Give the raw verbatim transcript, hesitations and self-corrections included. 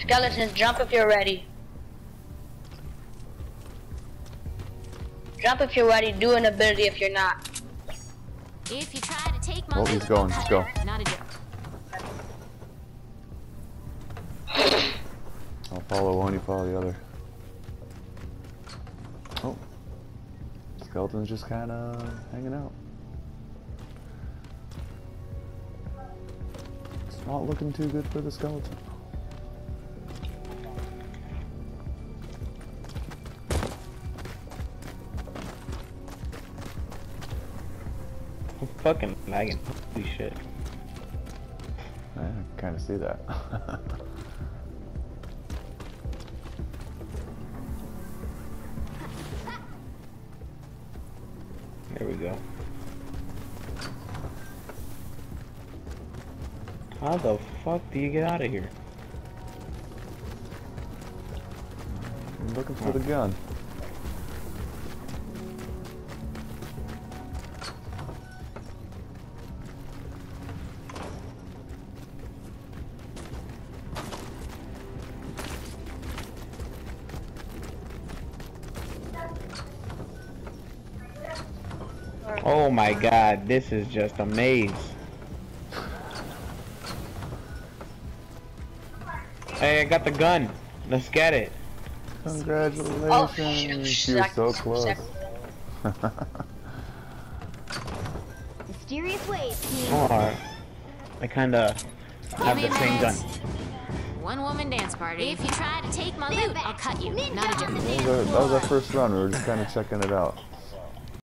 Skeletons, jump if you're ready. Jump if you're ready, do an ability if you're not. If you try to take my Oh, he's going, he's going. Not a joke. I'll follow one, you follow the other. Oh. Skeleton's just kinda hanging out. It's not looking too good for the skeleton. I'm fucking lagging. Holy shit. I can kinda see that. There we go. How the fuck do you get out of here? I'm looking for the gun. Oh my god, this is just a maze. Hey, I got the gun. Let's get it. Congratulations. Oh, shit. You're so close. Mysterious ways, team. Or I kinda have the same gun. One woman dance party. If you try to take my loot, I'll cut you. Not a joke. That was, our, that was our first run. We were just kind of checking it out.